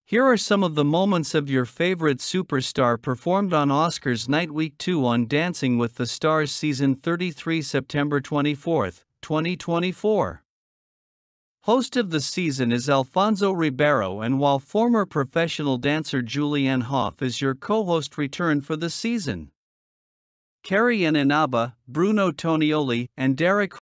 Here are some of the moments of your favorite superstar performed on Oscars Night Week 2 on Dancing with the Stars Season 33, September 24, 2024. Host of the season is Alfonso Ribeiro, and while former professional dancer Julianne Hough is your co-host return for the season. Carrie Ann Inaba, Bruno Tonioli, and Derek